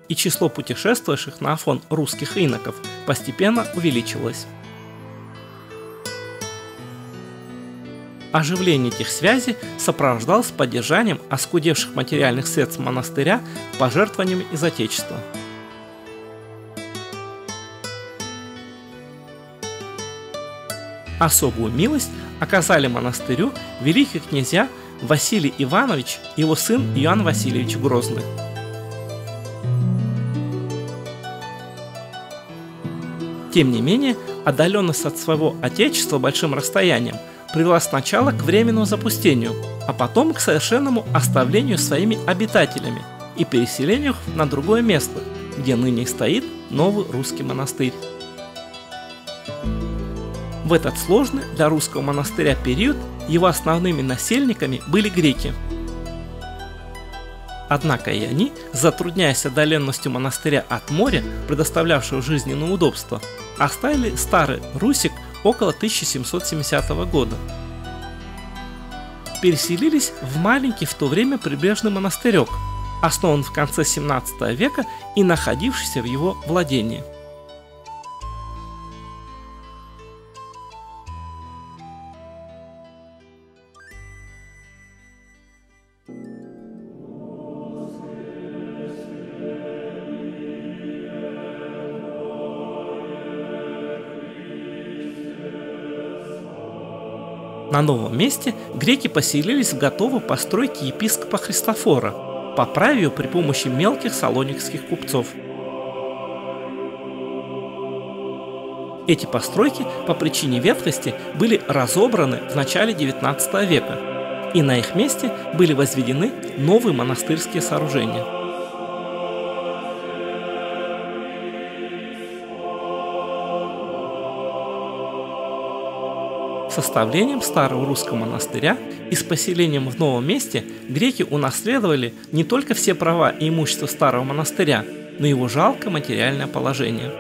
и число путешествовавших на Афон русских иноков постепенно увеличивалось. Оживление этих связей сопровождалось поддержанием оскудевших материальных средств монастыря пожертвованиями из Отечества. Особую милость оказали монастырю великие князья Василий Иванович и его сын Иоанн Васильевич Грозный. Тем не менее, отдаленность от своего отечества большим расстоянием привела сначала к временному запустению, а потом к совершенному оставлению своими обитателями и переселению на другое место, где ныне стоит новый русский монастырь. В этот сложный для русского монастыря период его основными насельниками были греки. Однако и они, затрудняясь отдаленностью монастыря от моря, предоставлявшего жизненные удобства, оставили Старый Русик около 1770 года. Переселились в маленький в то время прибрежный монастырек, основан в конце 17 века и находившийся в его владении. На новом месте греки поселились в готовой постройке епископа Христофора, поправив ее при помощи мелких салоникских купцов. Эти постройки по причине ветхости были разобраны в начале XIX века, и на их месте были возведены новые монастырские сооружения. С составлением старого русского монастыря и с поселением в новом месте греки унаследовали не только все права и имущество старого монастыря, но и его жалкое материальное положение.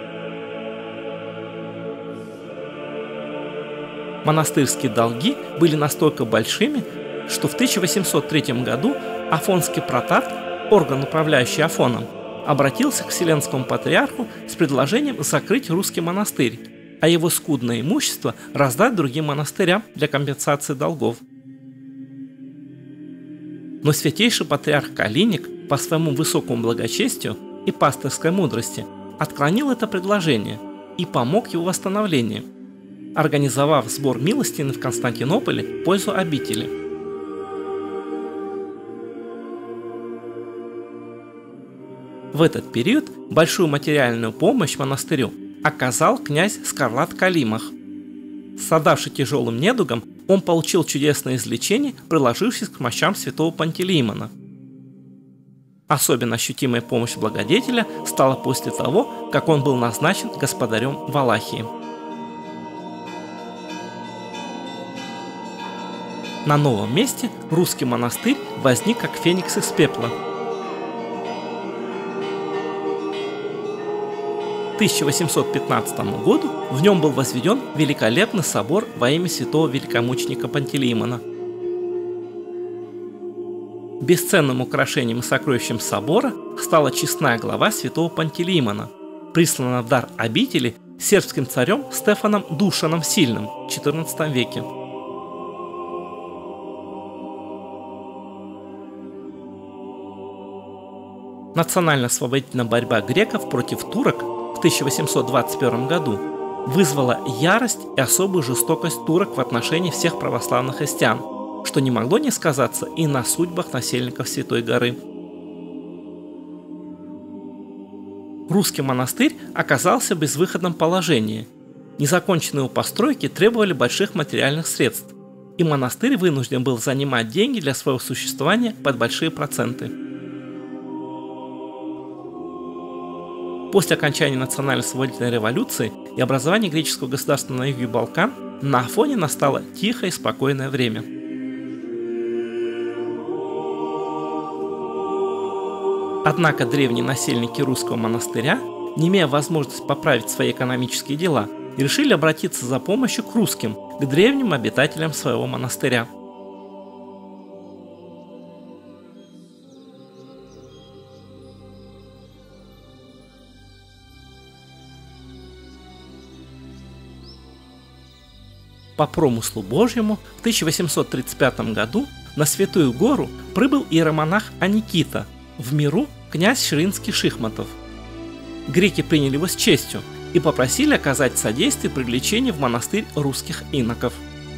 Монастырские долги были настолько большими, что в 1803 году Афонский протарх, орган, управляющий Афоном, обратился к Вселенскому патриарху с предложением закрыть русский монастырь, а его скудное имущество раздать другим монастырям для компенсации долгов. Но святейший патриарх Калиник по своему высокому благочестию и пастырской мудрости отклонил это предложение и помог его восстановлению, организовав сбор милостины в Константинополе в пользу обители. В этот период большую материальную помощь монастырю оказал князь Скарлат Калимах. Страдавший тяжелым недугом, он получил чудесное излечение, приложившись к мощам святого Пантелеимона. Особенно ощутимая помощь благодетеля стала после того, как он был назначен господарем Валахии. На новом месте русский монастырь возник как феникс из пепла. К 1815 году в нем был возведен великолепный собор во имя святого великомученика Пантелеимона. Бесценным украшением и сокровищем собора стала честная глава святого Пантелеимона, присланная в дар обители сербским царем Стефаном Душаном Сильным в XIV веке. Национально-освободительная борьба греков против турок в 1821 году вызвала ярость и особую жестокость турок в отношении всех православных христиан, что не могло не сказаться и на судьбах насельников Святой горы. Русский монастырь оказался в безвыходном положении. Незаконченные его постройки требовали больших материальных средств, и монастырь вынужден был занимать деньги для своего существования под большие проценты. После окончания национально-освободительной революции и образования греческого государства на юге Балкан на Афоне настало тихое и спокойное время. Однако древние насельники русского монастыря, не имея возможности поправить свои экономические дела, решили обратиться за помощью к русским, к древним обитателям своего монастыря. По промыслу Божьему в 1835 году на Святую Гору прибыл иеромонах Аникита, в миру князь Ширинский-Шихматов. Греки приняли его с честью и попросили оказать содействие привлечению в монастырь русских иноков.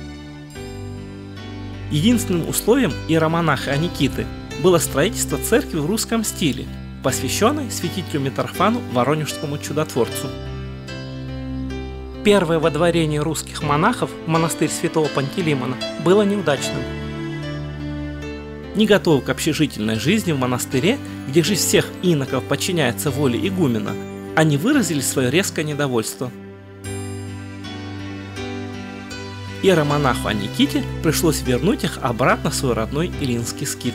Единственным условием иеромонаха Аникиты было строительство церкви в русском стиле, посвященной святителю Митрофану Воронежскому чудотворцу. Первое водворение русских монахов в монастырь святого Пантелеймона было неудачным. Не готовы к общежительной жизни в монастыре, где жизнь всех иноков подчиняется воле игумена, они выразили свое резкое недовольство. Иеромонаху Аниките пришлось вернуть их обратно в свой родной Илинский скит.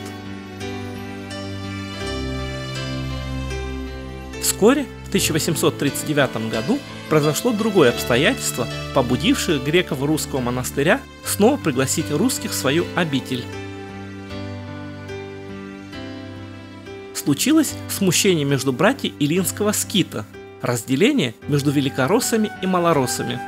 Вскоре, в 1839 году, произошло другое обстоятельство, побудившее греков русского монастыря снова пригласить русских в свою обитель. Случилось смущение между братьями Илинского скита, разделение между великороссами и малороссами.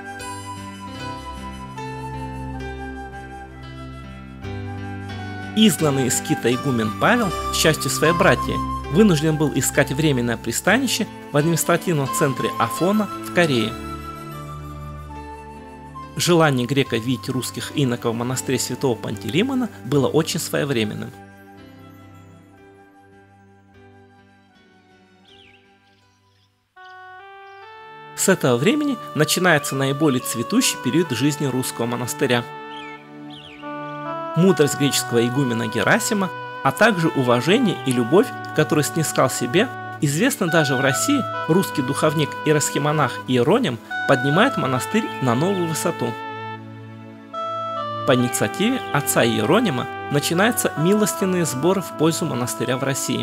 Изгнанный из скита игумен Павел, к счастью своей братьи, вынужден был искать временное пристанище в административном центре Афона в Корее. Желание грека видеть русских иноков в монастыре святого Пантелеймона было очень своевременным. С этого времени начинается наиболее цветущий период жизни русского монастыря. Мудрость греческого игумена Герасима, а также уважение и любовь, которую снискал себе, известно даже в России, русский духовник иеросхимонах Иероним поднимает монастырь на новую высоту. По инициативе отца Иеронима начинаются милостиные сборы в пользу монастыря в России.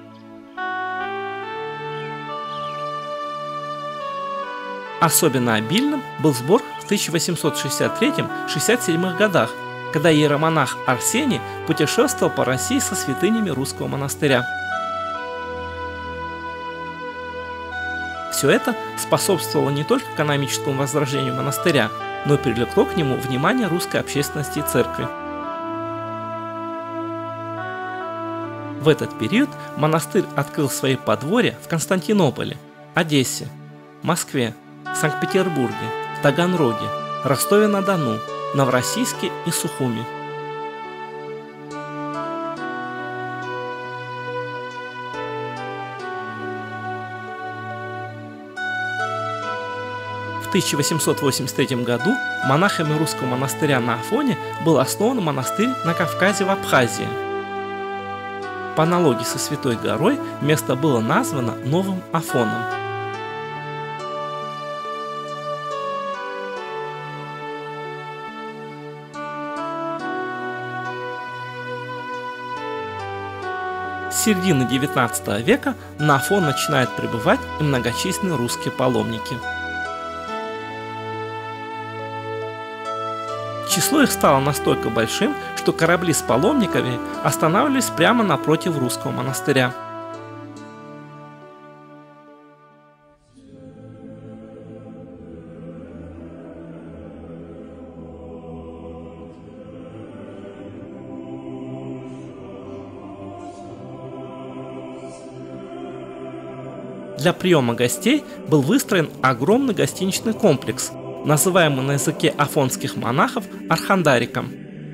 Особенно обильным был сбор в 1863-67 годах, когда иеромонах Арсений путешествовал по России со святынями русского монастыря. Все это способствовало не только экономическому возрождению монастыря, но и привлекло к нему внимание русской общественности и церкви. В этот период монастырь открыл свои подворья в Константинополе, Одессе, Москве, Санкт-Петербурге, Таганроге, Ростове-на-Дону, Новороссийске и Сухуми. В 1883 году монахами русского монастыря на Афоне был основан монастырь на Кавказе в Абхазии. По аналогии со Святой горой место было названо Новым Афоном. С середины XIX века на Афон начинают прибывать и многочисленные русские паломники. Число их стало настолько большим, что корабли с паломниками останавливались прямо напротив русского монастыря. Для приема гостей был выстроен огромный гостиничный комплекс, называемый на языке афонских монахов архандариком.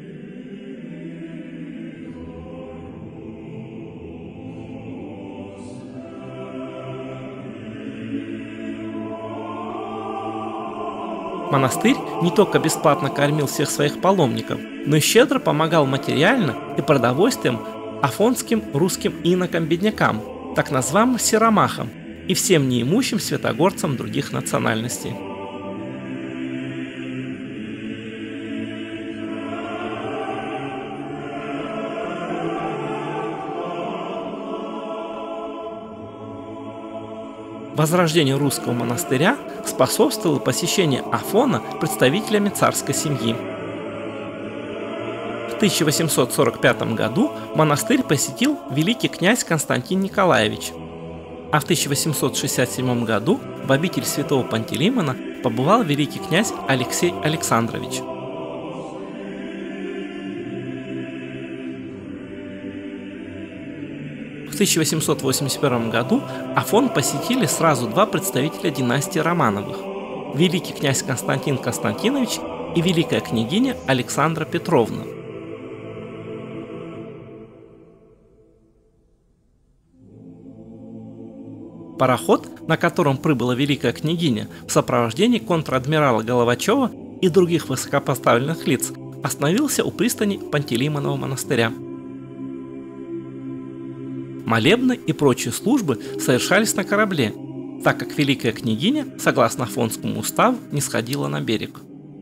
Монастырь не только бесплатно кормил всех своих паломников, но и щедро помогал материально и продовольствием афонским русским инокам-беднякам, так называемым сиромахам, и всем неимущим святогорцам других национальностей. Возрождению русского монастыря способствовало посещение Афона представителями царской семьи. В 1845 году монастырь посетил великий князь Константин Николаевич, а в 1867 году в обитель святого Пантелеймона побывал великий князь Алексей Александрович. 1881 году Афон посетили сразу два представителя династии Романовых – великий князь Константин Константинович и великая княгиня Александра Петровна. Пароход, на котором прибыла великая княгиня в сопровождении контр-адмирала Головачева и других высокопоставленных лиц, остановился у пристани Пантелеймонова монастыря. Молебны и прочие службы совершались на корабле, так как великая княгиня, согласно Афонскому уставу, не сходила на берег.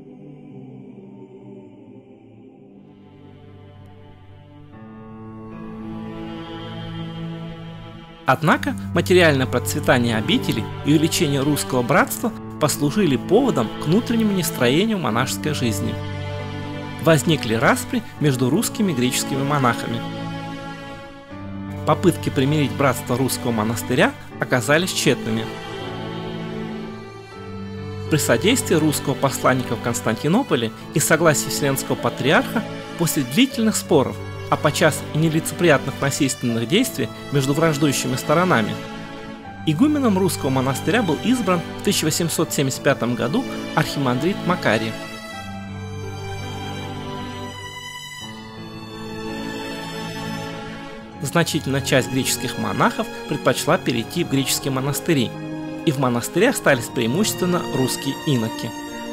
Однако материальное процветание обители и увеличение русского братства послужили поводом к внутреннему нестроению монашеской жизни. Возникли распри между русскими и греческими монахами. Попытки примирить братство русского монастыря оказались тщетными. При содействии русского посланника в Константинополе и согласии Вселенского патриарха после длительных споров, а подчас и нелицеприятных насильственных действий между враждующими сторонами, игуменом русского монастыря был избран в 1875 году архимандрит Макарий. Значительная часть греческих монахов предпочла перейти в греческие монастыри, и в монастыре остались преимущественно русские иноки.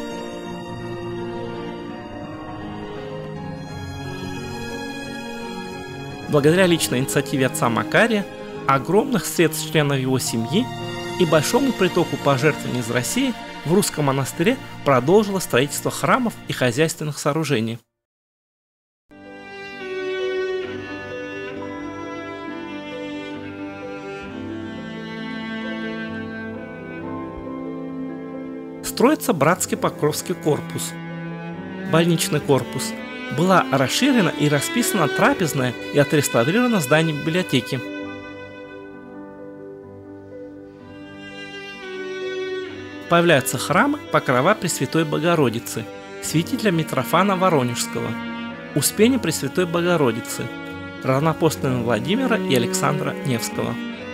Благодаря личной инициативе отца Макария, огромных средств членов его семьи и большому притоку пожертвований из России в русском монастыре продолжилось строительство храмов и хозяйственных сооружений. Строится братский Покровский корпус, больничный корпус. Была расширена и расписана трапезная и отреставрировано здание библиотеки. Появляются храмы Покрова Пресвятой Богородицы, святителя Митрофана Воронежского, Успения Пресвятой Богородицы, равноапостольного Владимира и Александра Невского.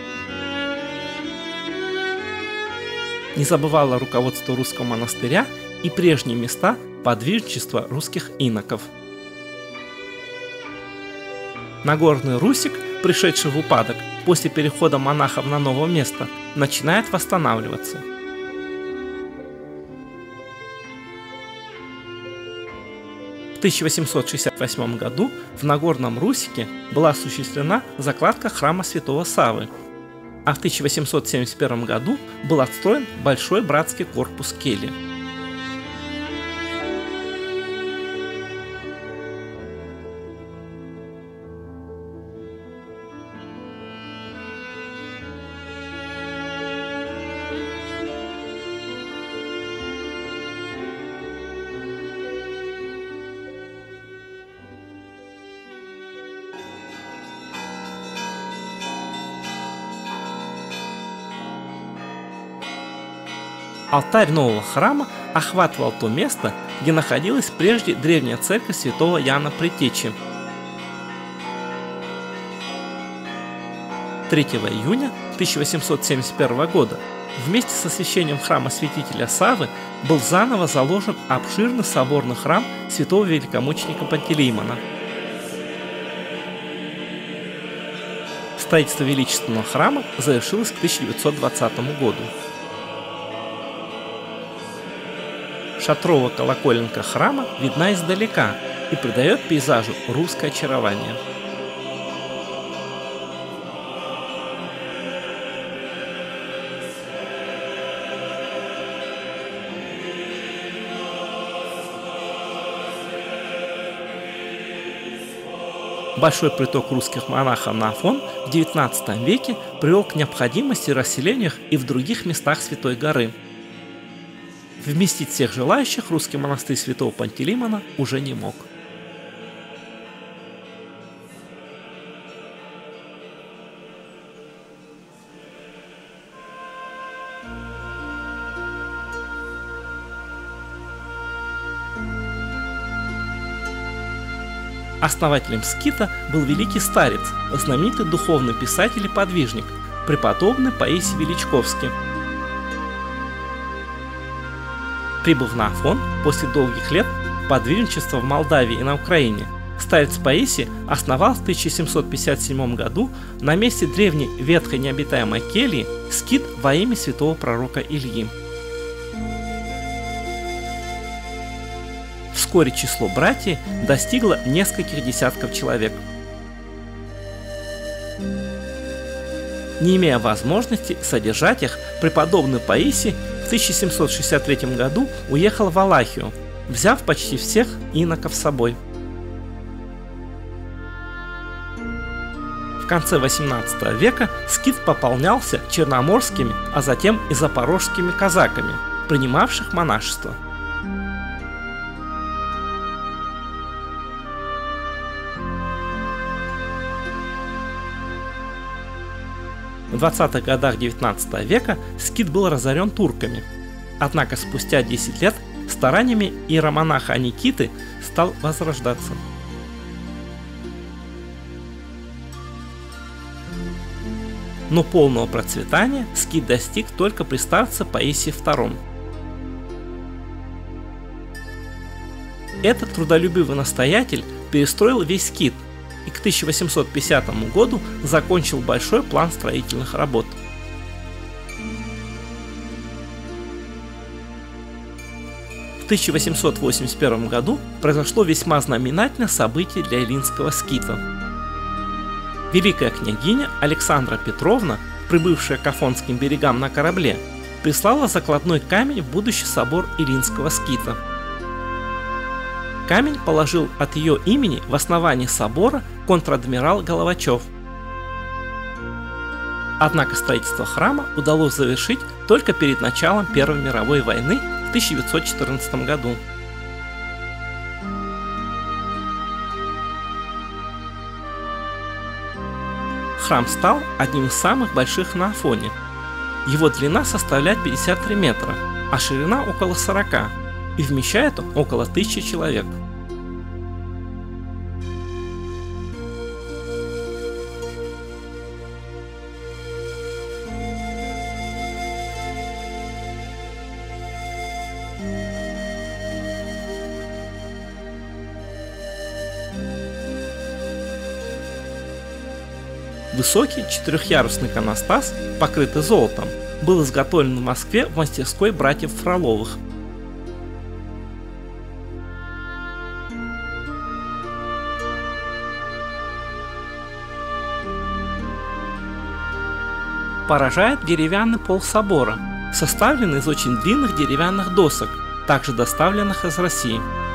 Не забывало руководство русского монастыря и прежние места подвижничества русских иноков. Нагорный Русик, пришедший в упадок после перехода монахов на новое место, начинает восстанавливаться. В 1868 году в Нагорном Русике была осуществлена закладка храма Святого Саввы, а в 1871 году был отстроен большой братский корпус кельи. Алтарь нового храма охватывал то место, где находилась прежде древняя церковь святого Иоанна Предтечи. 3 июня 1871 года вместе с освящением храма святителя Саввы был заново заложен обширный соборный храм святого великомученика Пантелеймона. Строительство величественного храма завершилось к 1920 году. Шатровая колоколенка храма видна издалека и придает пейзажу русское очарование. Большой приток русских монахов на Афон в XIX веке привел к необходимости расселения их и в других местах Святой горы. Вместить всех желающих русский монастырь святого Пантелеймона уже не мог. Основателем скита был великий старец, знаменитый духовный писатель и подвижник, преподобный Паисий Величковский. Прибыв на Афон после долгих лет подвижничества в Молдавии и на Украине, старец Паисий основал в 1757 году на месте древней ветхой необитаемой кельи скит во имя святого пророка Ильи. Вскоре число братьев достигло нескольких десятков человек. Не имея возможности содержать их, преподобный Паисий в 1763 году уехал в Валахию, взяв почти всех иноков с собой. В конце XVIII века скит пополнялся черноморскими, а затем и запорожскими казаками, принимавших монашество. В 20-х годах XIX века скит был разорен турками, однако спустя 10 лет стараниями иеромонаха Аникиты стал возрождаться. Но полного процветания скит достиг только при старце Паисии II. Этот трудолюбивый настоятель перестроил весь скит и к 1850 году закончил большой план строительных работ. В 1881 году произошло весьма знаменательное событие для Илинского скита. Великая княгиня Александра Петровна, прибывшая к Афонским берегам на корабле, прислала закладной камень в будущий собор Илинского скита. Камень положил от ее имени в основании собора контр-адмирал Головачев. Однако строительство храма удалось завершить только перед началом Первой мировой войны в 1914 году. Храм стал одним из самых больших на Афоне. Его длина составляет 53 метра, а ширина около 40, и вмещает он около 1000 человек. Высокий четырехъярусный иконостас, покрытый золотом, был изготовлен в Москве в мастерской братьев Фроловых. Поражает деревянный пол собора, составленный из очень длинных деревянных досок, также доставленных из России.